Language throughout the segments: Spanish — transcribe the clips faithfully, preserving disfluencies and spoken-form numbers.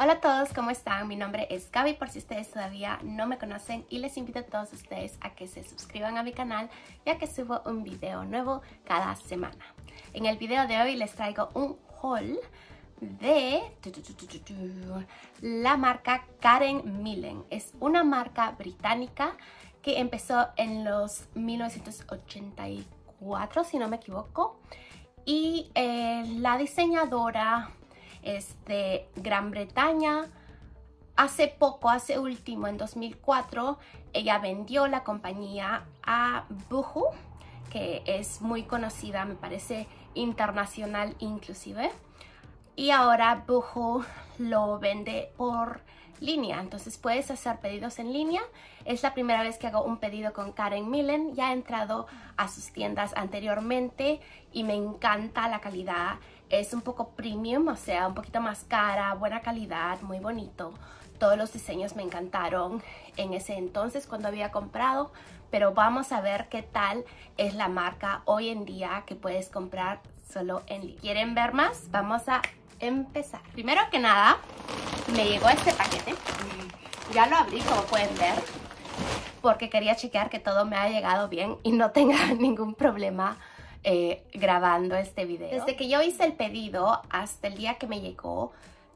Hola a todos, ¿cómo están? Mi nombre es Gaby, por si ustedes todavía no me conocen, y les invito a todos ustedes a que se suscriban a mi canal, ya que subo un video nuevo cada semana. En el video de hoy les traigo un haul de la marca Karen Millen. Es una marca británica que empezó en los mil novecientos ochenta y cuatro, si no me equivoco, y eh, la diseñadora es de Gran Bretaña. Hace poco, hace último, en dos mil cuatro, ella vendió la compañía a Boohoo, que es muy conocida, me parece internacional inclusive, y ahora Boohoo lo vende por línea, entonces puedes hacer pedidos en línea. Es la primera vez que hago un pedido con Karen Millen. Ya he entrado a sus tiendas anteriormente y me encanta la calidad. Es un poco premium, o sea, un poquito más cara, buena calidad, muy bonito. Todos los diseños me encantaron en ese entonces cuando había comprado, pero vamos a ver qué tal es la marca hoy en día, que puedes comprar solo en línea. ¿Quieren ver más? Vamos a empezar. Primero que nada, me llegó este paquete. Ya lo abrí, como pueden ver, porque quería chequear que todo me haya llegado bien y no tenga ningún problema eh, grabando este video. Desde que yo hice el pedido hasta el día que me llegó,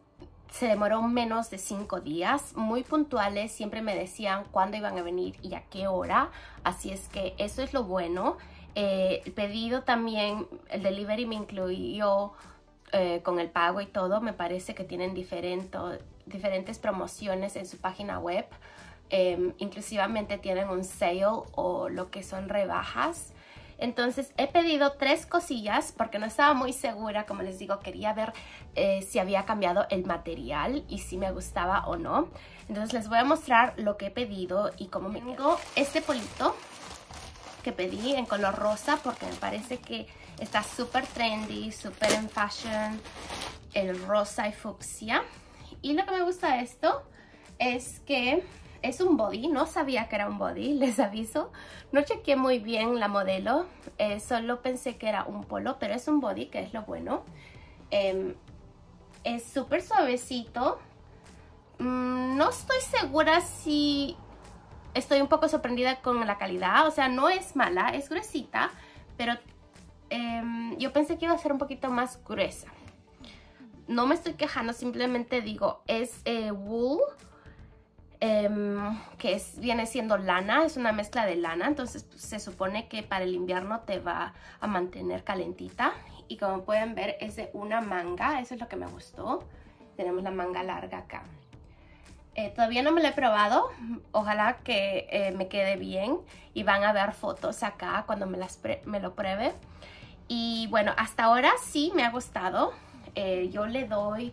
se demoró menos de cinco días, muy puntuales. Siempre me decían cuándo iban a venir y a qué hora, así es que eso es lo bueno. Eh, el pedido también, el delivery me incluyó eh, con el pago y todo. Me parece que tienen diferente, diferentes promociones en su página web. Eh, inclusivamente tienen un sale o lo que son rebajas. Entonces he pedido tres cosillas porque no estaba muy segura. Como les digo, quería ver eh, si había cambiado el material y si me gustaba o no. Entonces les voy a mostrar lo que he pedido y cómo me quedó. Este polito que pedí en color rosa porque me parece que está súper trendy, súper en fashion, el rosa y fucsia. Y lo que me gusta de esto es que es un body. No sabía que era un body, les aviso. No chequeé muy bien la modelo, eh, solo pensé que era un polo, pero es un body, que es lo bueno. Eh, es súper suavecito. Mm, no estoy segura si... Estoy un poco sorprendida con la calidad, o sea, no es mala, es gruesita, pero eh, yo pensé que iba a ser un poquito más gruesa. No me estoy quejando, simplemente digo, es eh, wool, eh, que es, viene siendo lana, es una mezcla de lana, entonces pues, se supone que para el invierno te va a mantener calentita. Y como pueden ver, es de una manga, eso es lo que me gustó. Tenemos la manga larga acá. Eh, todavía no me lo he probado, ojalá que eh, me quede bien y van a ver fotos acá cuando me, las me lo pruebe. Y bueno, hasta ahora sí me ha gustado. Eh, yo le doy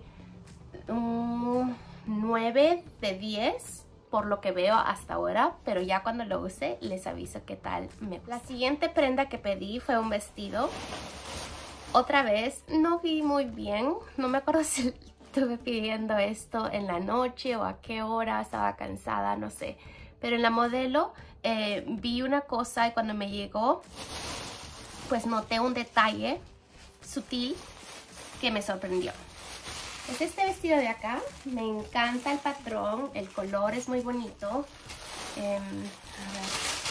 un nueve de diez por lo que veo hasta ahora, pero ya cuando lo use les aviso qué tal me gusta. La siguiente prenda que pedí fue un vestido. Otra vez no vi muy bien, no me acuerdo si estuve pidiendo esto en la noche o a qué hora, estaba cansada, no sé. Pero en la modelo eh, vi una cosa y cuando me llegó, pues noté un detalle sutil que me sorprendió. Es este vestido de acá. Me encanta el patrón, el color es muy bonito. Eh, a ver.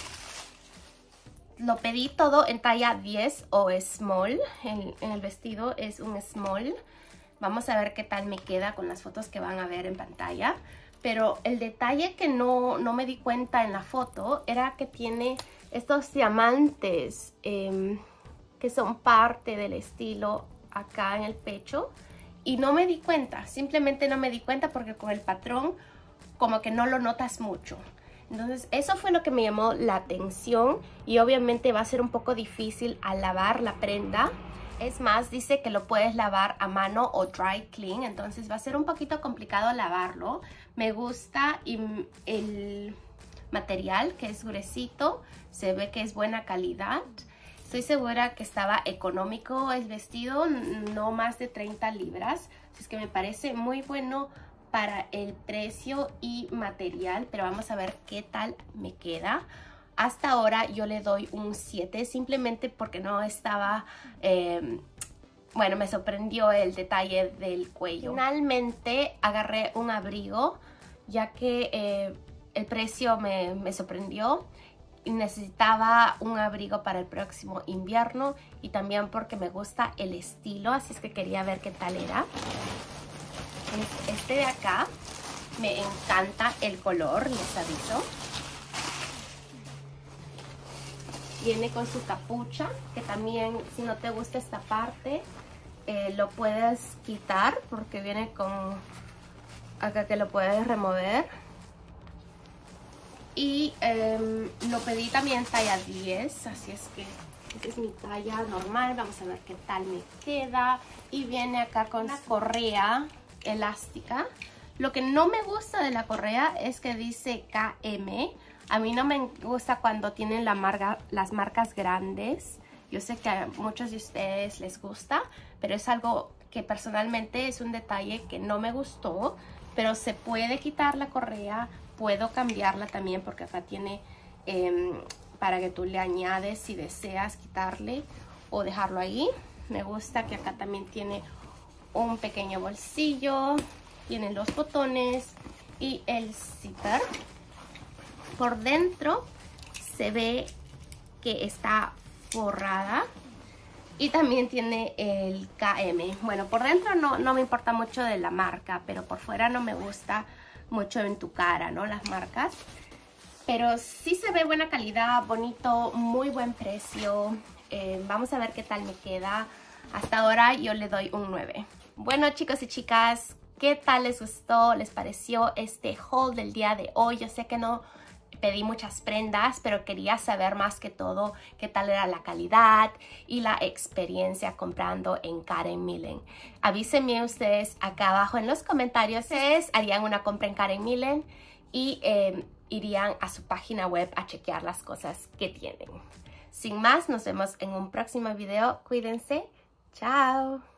Lo pedí todo en talla diez o small. En, en el vestido es un small. Vamos a ver qué tal me queda con las fotos que van a ver en pantalla. Pero el detalle que no, no me di cuenta en la foto era que tiene estos diamantes eh, que son parte del estilo acá en el pecho. Y no me di cuenta, simplemente no me di cuenta porque con el patrón como que no lo notas mucho. Entonces eso fue lo que me llamó la atención y obviamente va a ser un poco difícil al lavar la prenda. Es más, dice que lo puedes lavar a mano o dry clean, entonces va a ser un poquito complicado lavarlo. Me gusta el material, que es gruesito, se ve que es buena calidad. Estoy segura que estaba económico el vestido, no más de treinta libras. Así es que me parece muy bueno para el precio y material, pero vamos a ver qué tal me queda. Hasta ahora yo le doy un siete, simplemente porque no estaba eh, bueno, me sorprendió el detalle del cuello. Finalmente agarré un abrigo, ya que eh, el precio me, me sorprendió. Y necesitaba un abrigo para el próximo invierno y también porque me gusta el estilo, así es que quería ver qué tal era. Este de acá, me encanta el color, les aviso. Viene con su capucha, que también si no te gusta esta parte, eh, lo puedes quitar porque viene con acá que lo puedes remover. Y eh, lo pedí también talla diez, así es que esta es mi talla normal. Vamos a ver qué tal me queda. Y viene acá con la correa elástica. Lo que no me gusta de la correa es que dice K M. A mí no me gusta cuando tienen la marca, las marcas grandes. Yo sé que a muchos de ustedes les gusta, pero es algo que personalmente es un detalle que no me gustó. Pero se puede quitar la correa. Puedo cambiarla también porque acá tiene eh, para que tú le añades si deseas quitarle o dejarlo ahí. Me gusta que acá también tiene un pequeño bolsillo, tiene los botones y el zipper. Por dentro se ve que está forrada y también tiene el K M. Bueno, por dentro no, no me importa mucho de la marca, pero por fuera no me gusta mucho en tu cara, ¿no? Las marcas. Pero sí se ve buena calidad, bonito, muy buen precio. Eh, vamos a ver qué tal me queda. Hasta ahora yo le doy un nueve. Bueno, chicos y chicas, ¿qué tal les gustó? ¿Les pareció este haul del día de hoy? Yo sé que no pedí muchas prendas, pero quería saber más que todo qué tal era la calidad y la experiencia comprando en Karen Millen. Avísenme ustedes acá abajo en los comentarios si ustedes harían una compra en Karen Millen y eh, irían a su página web a chequear las cosas que tienen. Sin más, nos vemos en un próximo video. Cuídense. Chao.